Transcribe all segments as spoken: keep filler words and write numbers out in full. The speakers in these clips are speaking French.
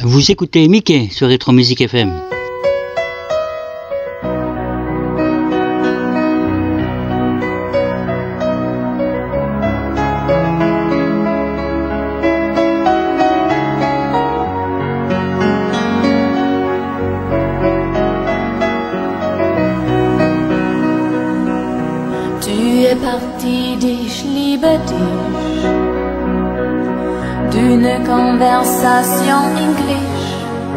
Vous écoutez Mickey sur Retro Music F M. Tu es parti, dich liebe dich, d'une conversation English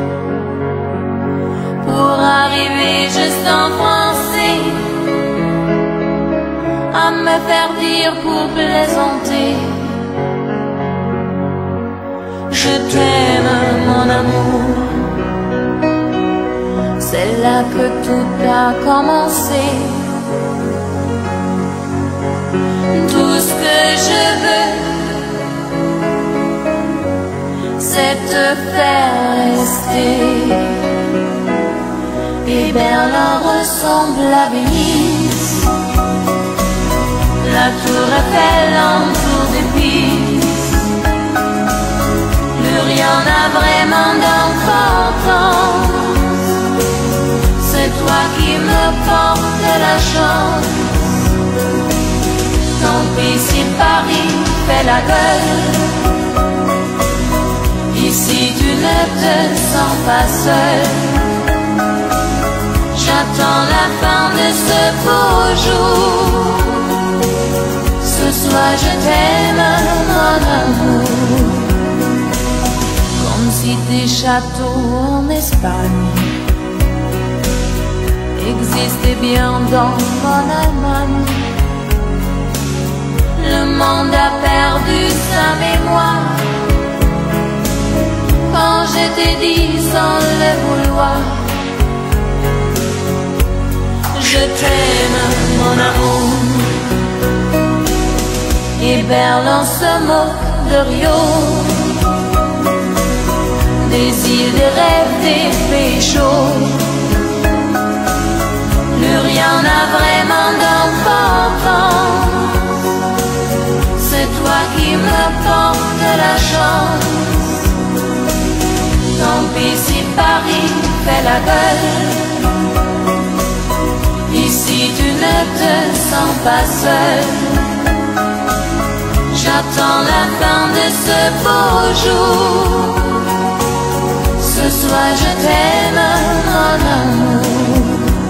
pour arriver juste en français à me faire dire pour plaisanter: je t'aime mon amour. C'est là que tout a commencé. Tout ce que je veux, c'est te faire rester. Et Berlin ressemble à Venise, la tour Eiffel entoure des Pise. Plus rien n'a vraiment d'importance, c'est toi qui me portes la chance. Tant pis si Paris fait la gueule, ici tu ne te sens pas seul. J'attends la fin de ce beau jour. Ce soir je t'aime mon amour. Comme si des châteaux en Espagne existaient bien dans mon Allemagne. Le monde a perdu sa mémoire quand je t'ai dit sans le vouloir: je t'aime mon amour. Et Berlin se moque de Rio, des îles, des rêves, des péchos. Plus rien n'a vraiment d'importance, c'est toi qui me portes la chance. Tant pis si Paris fait la gueule, ici tu ne te sens pas seul. J'attends la fin de ce beau jour. Ce soir je t'aime mon amour.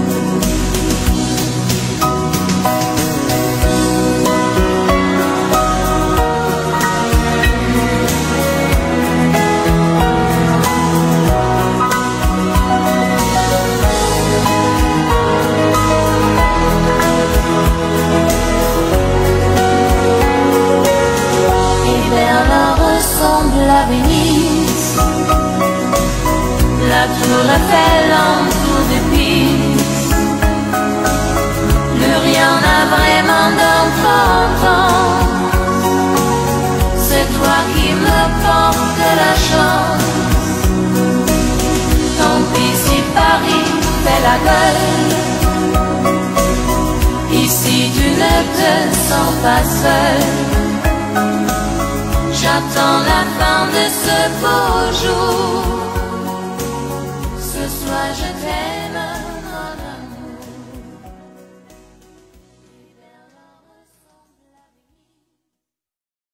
À Venise, la tour Eiffel entoure des Pise. Plus rien n'a vraiment d'importance, c'est toi qui me portes la chance. Tant pis si Paris fait la gueule, ici tu ne te sens pas seul. J'attends la fin de ce beau jour.